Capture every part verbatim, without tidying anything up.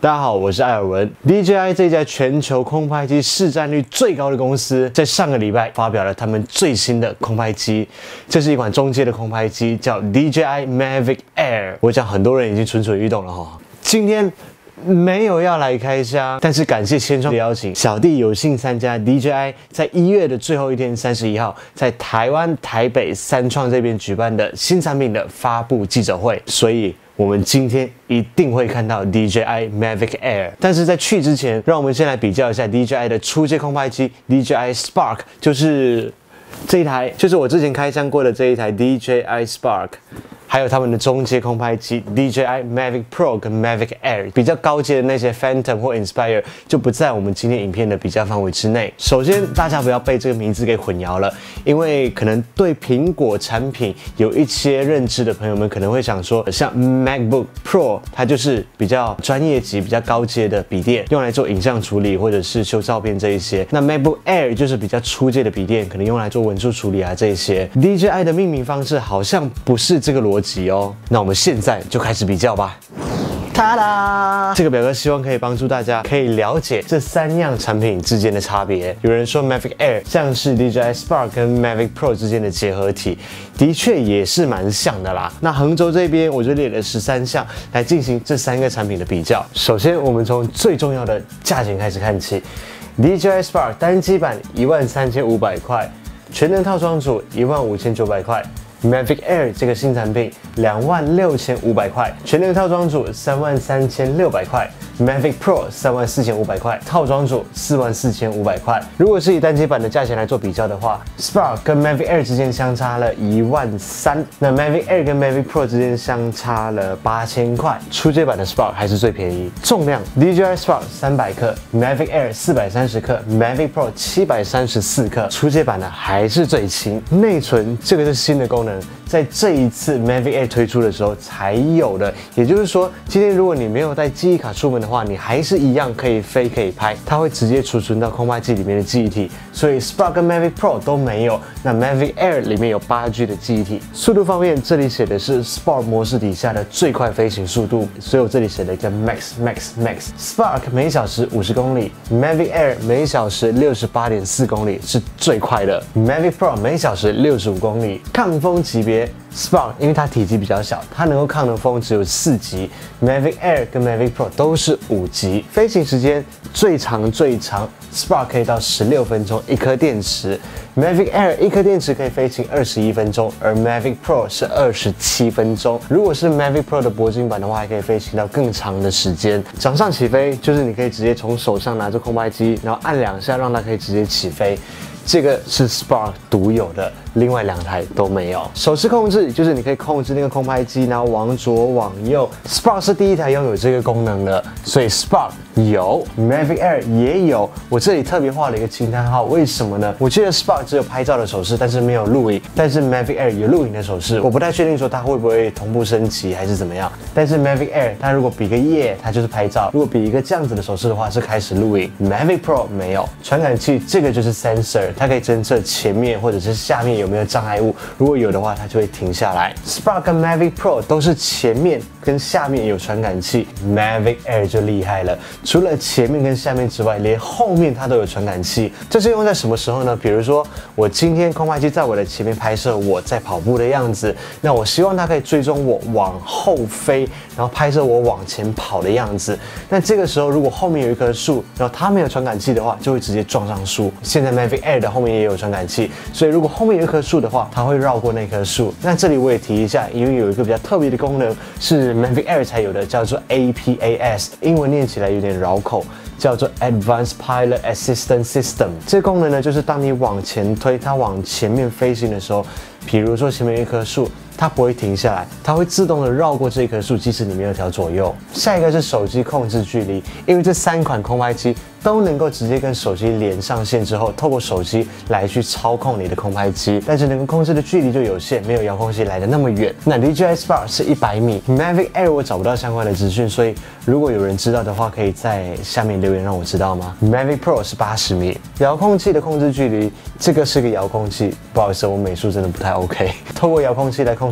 大家好，我是艾尔文。D J I 这家全球空拍机市占率最高的公司，在上个礼拜发表了他们最新的空拍机。这是一款中阶的空拍机，叫 D J I Mavic Air。我想很多人已经蠢蠢欲动了哈。今天没有要来开箱，但是感谢千窗的邀请，小弟有幸参加 D J I 在一月的最后一天，三十一号，在台湾台北三创这边举办的新产品的发布记者会，所以我们今天一定会看到 D J I Mavic Air。但是在去之前，让我们先来比较一下 D J I 的初阶空拍机 D J I Spark， 就是这一台，就是我之前开箱过的这一台 D J I Spark。还有他们的中阶空拍机 D J I Mavic Pro 跟 Mavic Air， 比较高阶的那些 Phantom 或 Inspire 就不在我们今天影片的比较范围之内。首先，大家不要被这个名字给混淆了，因为可能对苹果产品有一些认知的朋友们可能会想说，像 MacBook Pro 它就是比较专业级、比较高阶的笔电，用来做影像处理或者是修照片这一些。那 MacBook Air 就是比较初阶的笔电，可能用来做文书处理啊这一些。D J I 的命名方式好像不是这个逻辑。哦，那我们现在就开始比较吧。哒啦！这个表格希望可以帮助大家可以了解这三样产品之间的差别。有人说 Mavic Air 像是 D J I Spark 跟 Mavic Pro 之间的结合体，的确也是蛮像的啦。那横轴这边我就列了十三项来进行这三个产品的比较。首先，我们从最重要的价钱开始看起。D J I Spark 单机版一万三千五百块，全能套装组一万五千九百块。Mavic Air 这个新产品两万六千五百块，全能套装组三万三千六百块 ，Mavic Pro 三万四千五百块，套装组四万四千五百块。如果是以单机版的价钱来做比较的话 ，Spark 跟 Mavic Air 之间相差了一万三，那 Mavic Air 跟 Mavic Pro 之间相差了八千块。初阶版的 Spark 还是最便宜，重量 D J I Spark 三百克 ，Mavic Air 四百三十克 ，Mavic Pro 七百三十四克。初阶版的还是最轻，内存这个是新的功能。在这一次 Mavic Air 推出的时候才有的，也就是说，今天如果你没有带记忆卡出门的话，你还是一样可以飞可以拍，它会直接储存到空拍机里面的记忆体。所以 Spark 跟 Mavic Pro 都没有，那 Mavic Air 里面有八 G 的记忆体。速度方面，这里写的是 Sport 模式底下的最快飞行速度，所以我这里写了一个 Max Max Max。Spark 每小时五十公里 ，Mavic Air 每小时六十八点四公里是最快的 ，Mavic Pro 每小时六十五公里。抗风级别 Spark 因为它体积比较小，它能够抗的风只有四级 ，Mavic Air 跟 Mavic Pro 都是五级。飞行时间最长最长 ，Spark 可以到十六分钟一颗电池 ，Mavic Air 一颗电池可以飞行二十一分钟，而 Mavic Pro 是二十七分钟。如果是 Mavic Pro 的铂金版的话，还可以飞行到更长的时间。掌上起飞就是你可以直接从手上拿着空拍机，然后按两下让它可以直接起飞。这个是 Spark 独有的，另外两台都没有。手势控制就是你可以控制那个空拍机，然后往左往右。Spark 是第一台拥有这个功能的，所以 Spark 有 ，Mavic Air 也有。我这里特别画了一个惊叹号，为什么呢？我记得 Spark 只有拍照的手势，但是没有录影，但是 Mavic Air 有录影的手势。我不太确定说它会不会同步升级还是怎么样。但是 Mavic Air 它如果比个耶，它就是拍照；如果比一个这样子的手势的话，是开始录影。Mavic Pro 没有传感器，这个就是 sensor。它可以侦测前面或者是下面有没有障碍物，如果有的话，它就会停下来。Spark 跟 Mavic Pro 都是前面跟下面有传感器 ，Mavic Air 就厉害了，除了前面跟下面之外，连后面它都有传感器。这是用在什么时候呢？比如说，我今天空拍机在我的前面拍摄我在跑步的样子，那我希望它可以追踪我往后飞，然后拍摄我往前跑的样子。那这个时候，如果后面有一棵树，然后它没有传感器的话，就会直接撞上树。现在 Mavic Air 的后面也有传感器，所以如果后面有一棵树的话，它会绕过那棵树。那这里我也提一下，因为有一个比较特别的功能是 Mavic Air 才有的，叫做 A P A S， 英文念起来有点绕口，叫做 Advanced Pilot Assistance System。这个功能呢，就是当你往前推，它往前面飞行的时候，比如说前面有一棵树，它不会停下来，它会自动的绕过这棵树，即使你没有调左右。下一个是手机控制距离，因为这三款空拍机都能够直接跟手机连上线之后，透过手机来去操控你的空拍机，但是能够控制的距离就有限，没有遥控器来的那么远。那 D J I Spark 是一百米 ，Mavic Air 我找不到相关的资讯，所以如果有人知道的话，可以在下面留言让我知道吗 ？Mavic Pro 是八十米，遥控器的控制距离，这个是个遥控器，不好意思，我美术真的不太 OK， 透过遥控器来控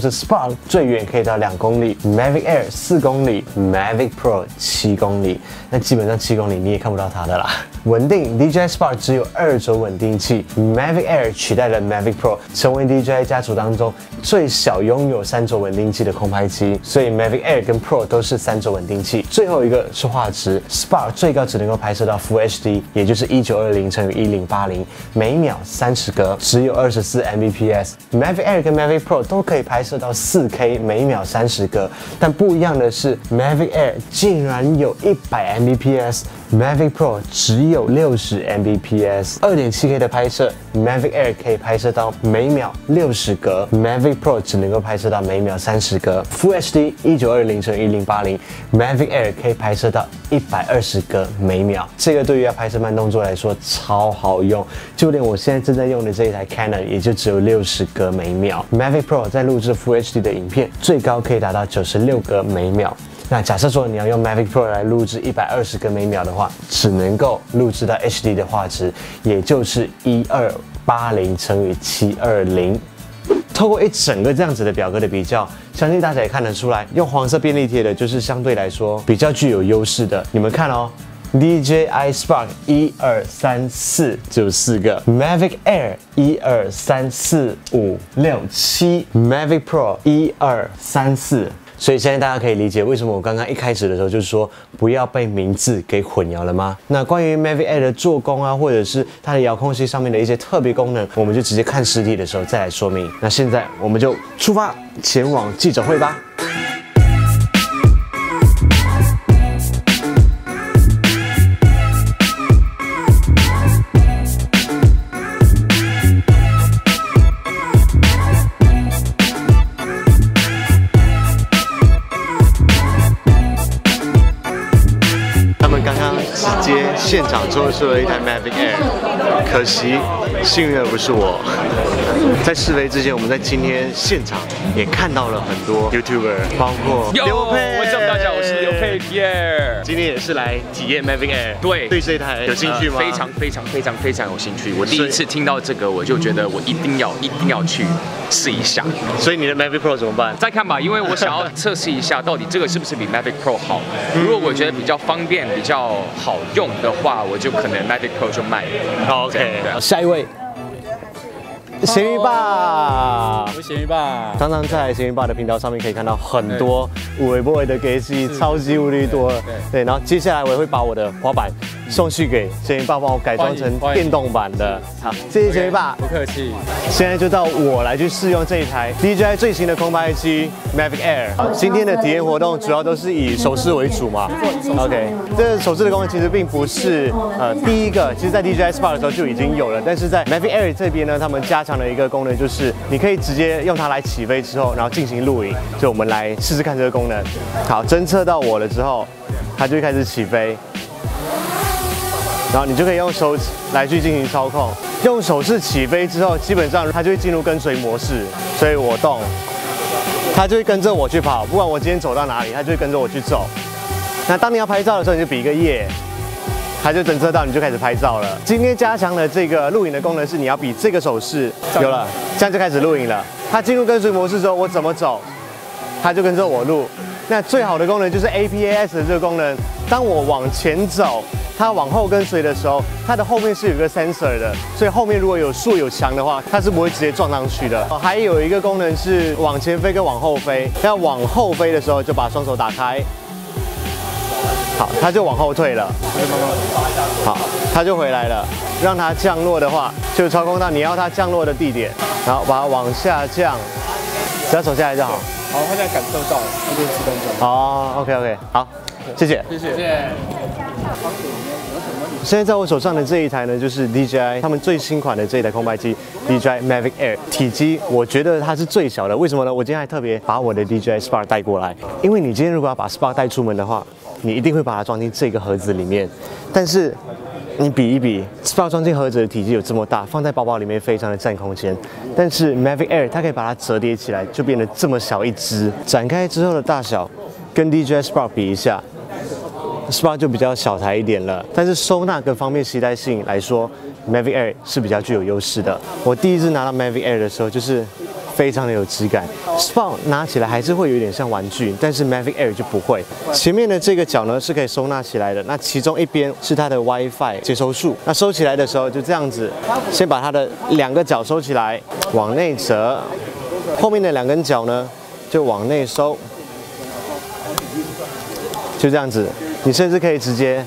是 Spark 最远可以到两公里 ，Mavic Air 四公里 ，Mavic Pro 七公里。那基本上七公里你也看不到它的啦。稳定 D J I Spark 只有二轴稳定器 ，Mavic Air 取代了 Mavic Pro， 成为 D J I 家族当中最小拥有三轴稳定器的空拍机。所以 Mavic Air 跟 Pro 都是三轴稳定器。最后一个是画质 ，Spark 最高只能够拍摄到 Full H D， 也就是一九二零乘以一零八零，每秒三十格，只有二十四 M B P S。Mavic Air 跟 Mavic Pro 都可以拍摄到 四K， 每秒三十格，但不一样的是 ，Mavic Air 竟然有一百 M B P S。Mavic Pro 只有六十 M B P S， 二点七K 的拍摄 ，Mavic Air 可以拍摄到每秒六十格 ，Mavic Pro 只能够拍摄到每秒三十格。Full H D 一九二零乘以一零八零 ，Mavic Air 可以拍摄到一百二十格每秒。这个对于要拍摄慢动作来说超好用，就连我现在正在用的这一台 Canon 也就只有六十格每秒。Mavic Pro 在录制 Full H D 的影片，最高可以达到九十六格每秒。那假设说你要用 Mavic Pro 来录制一百二十格每秒的话，只能够录制到 H D 的画质，也就是一二八零乘以七二零。透过一整个这样子的表格的比较，相信大家也看得出来，用黄色便利贴的就是相对来说比较具有优势的。你们看哦。D J I Spark 一二三四只有四个 ，Mavic Air 一二三四五六七 ，Mavic Pro 一二三四。所以现在大家可以理解为什么我刚刚一开始的时候就是说不要被名字给混淆了吗？那关于 Mavic Air 的做工啊，或者是它的遥控器上面的一些特别功能，我们就直接看实体的时候再来说明。那现在我们就出发前往记者会吧。现场抽出了一台 Mavic Air， 可惜幸运的不是我。在试飞之前，我们在今天现场也看到了很多 YouTuber， 包括刘佩。 What's up， 大家好，我是刘佩 Pierre。 今天也是来体验 Mavic Air， 对，对这台有兴趣吗？ 呃、非常非常非常非常有兴趣。我第一次听到这个，我就觉得我一定要一定要去试一下。 所以你的 Mavic Pro 怎么办？ 再看吧，因为我想要测试一下，到底这个是不是比 Mavic Pro 好。如果我觉得比较方便、比较好用的话，我就可能 Mavic Pro 就卖了。 OK， 下一位。咸鱼爸， 我是咸鱼爸。 常常在咸鱼爸的频道上面可以看到很多五维波的给戏，超级无敌多。对，然后接下来我也会把我的滑板送去给咸鱼爸，帮我改装成电动版的。好，谢谢咸鱼爸， 不客气。 现在就到我来去试用这一台 D J I 最新的空拍机 Mavic Air。今天的体验活动主要都是以手势为主嘛。OK， 这个手势的功能其实并不是呃第一个，其实在 D J I Spark 的时候就已经有了，但是在 Mavic Air 这边呢，他们加强的一个功能就是你可以直接用它来起飞之后，然后进行录影。就我们来试试看这个功能。好，侦测到我了之后，它就会开始起飞。然后你就可以用手指来去进行操控，用手势起飞之后，基本上它就会进入跟随模式，所以我动，它就会跟着我去跑，不管我今天走到哪里，它就会跟着我去走。那当你要拍照的时候，你就比一个耶，它就侦测到你就开始拍照了。今天加强了这个录影的功能是，你要比这个手势，有了，这样就开始录影了。它进入跟随模式之后，我怎么走，它就跟着我录。那最好的功能就是 A P A S 的这个功能，当我往前走，它往后跟随的时候，它的后面是有一个 sensor 的，所以后面如果有树有墙的话，它是不会直接撞上去的。还有一个功能是往前飞跟往后飞，要往后飞的时候就把双手打开，好，它就往后退了，好，它就回来了。让它降落的话，就操控到你要它降落的地点，然后把它往下降，只要手下来就好。 好，他现在感受到了，那就十分钟。 哦 ，OK OK， 好，谢谢， 谢谢。谢谢。 现在在我手上的这一台呢，就是 D J I 他们最新款的这一台空拍机 D J I Mavic Air， 体积我觉得它是最小的。为什么呢？我今天还特别把我的 D J I Spark 带过来，因为你今天如果要把 Spark 带出门的话，你一定会把它装进这个盒子里面，但是你比一比 ，Spark 装进盒子的体积有这么大，放在包包里面非常的占空间。但是 Mavic Air 它可以把它折叠起来，就变得这么小一只。展开之后的大小，跟 D J I Spark 比一下 ，Spark 就比较小台一点了。但是收纳跟方便携带性来说 ，Mavic Air 是比较具有优势的。我第一次拿到 Mavic Air 的时候，就是非常的有质感。Spark 拿起来还是会有点像玩具，但是 Mavic Air 就不会。前面的这个角呢是可以收纳起来的，那其中一边是它的 WiFi 接收束。那收起来的时候就这样子，先把它的两个角收起来，往内折，后面的两根角呢就往内收，就这样子。你甚至可以直接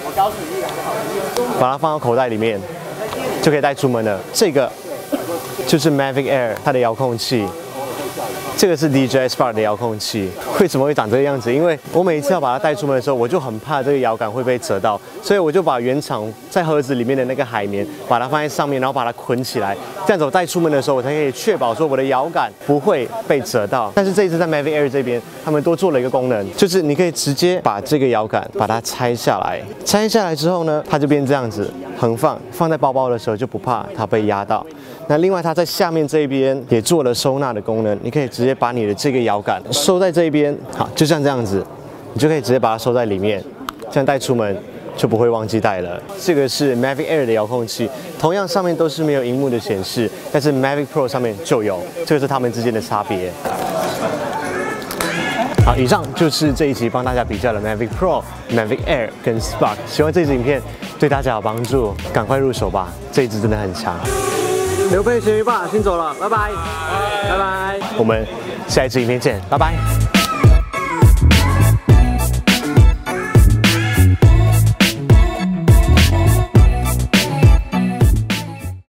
把它放到口袋里面，就可以带出门了。这个就是 Mavic Air 它的遥控器。这个是 D J I Spark 的遥控器，为什么会长这个样子？因为我每一次要把它带出门的时候，我就很怕这个摇杆会被折到，所以我就把原厂在盒子里面的那个海绵，把它放在上面，然后把它捆起来，这样子我带出门的时候，我才可以确保说我的摇杆不会被折到。但是这一次在 Mavic Air 这边，他们多做了一个功能，就是你可以直接把这个摇杆把它拆下来，拆下来之后呢，它就变这样子横放，放在包包的时候就不怕它被压到。那另外它在下面这边也做了收纳的功能，你可以直接把你的这个摇杆收在这一边，好，就像这样子，你就可以直接把它收在里面，这样带出门就不会忘记带了。这个是 Mavic Air 的遥控器，同样上面都是没有荧幕的显示，但是 Mavic Pro 上面就有，这个是它们之间的差别。好，以上就是这一集帮大家比较了 Mavic Pro、Mavic Air 跟 Spark， 希望这支影片对大家有帮助，赶快入手吧，这一支真的很强。刘备咸鱼爸先走了，拜拜，拜拜，我们下一支影片见，拜拜。